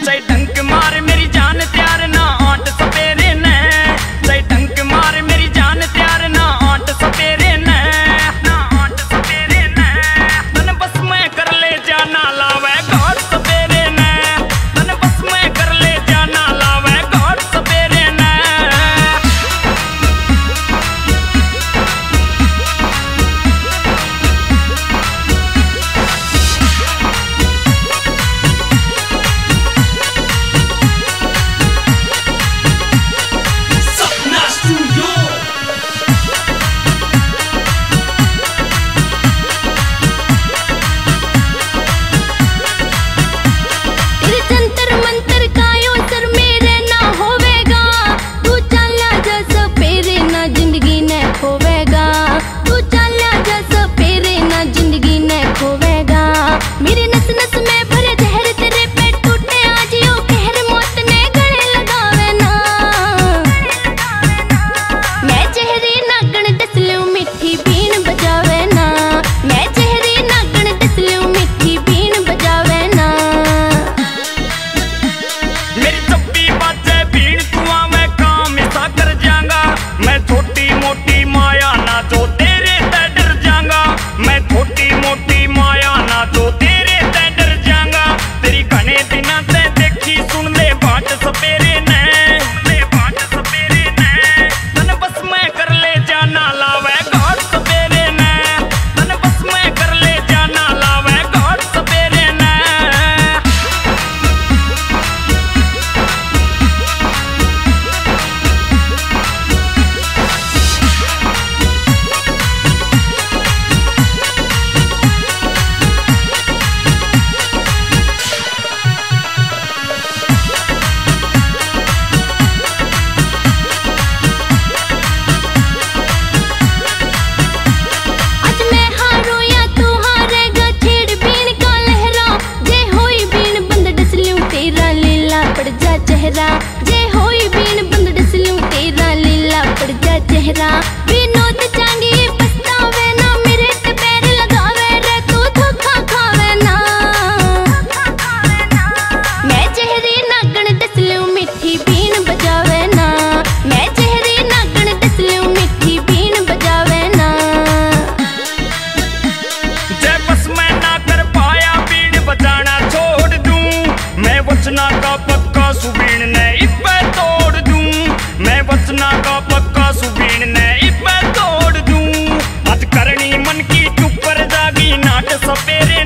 चाहे डंक मार मेरी जान त्यार ना आंट सपेरे ने, चाहे डंक मार मेरी जान त्यार ना आंट सपेरे ने, ना आंट सपेरे ने। तन बस मैं कर ले जाना लावे घाट सपेरे ने, तन बस मैं कर ले जाना लावे घाट सपेरे ने। जे होई बीन बंद डसलूं तेरा लीला पड़ जा चेहरा। विनोद चांगी पछतावे ना मेरे ते पैर लगावे रे तू धोखा खावे ना। मैं चेहरी नागण डसलूं मिठी बीन बजावे ना, मैं चेहरी नागण डसलूं मिठी बीन बजावे ना। जे बस मैं ना कर पाया बीन बजाना छोड़ दूं, मैं वचना का पक्का सुबीन ने इब्बे तोड़ दूं, मैं वचना का पक्का सुबीन ने इब्बे तोड़ दूं। हथ करनी मन की चुपर जागी नाट सपेरे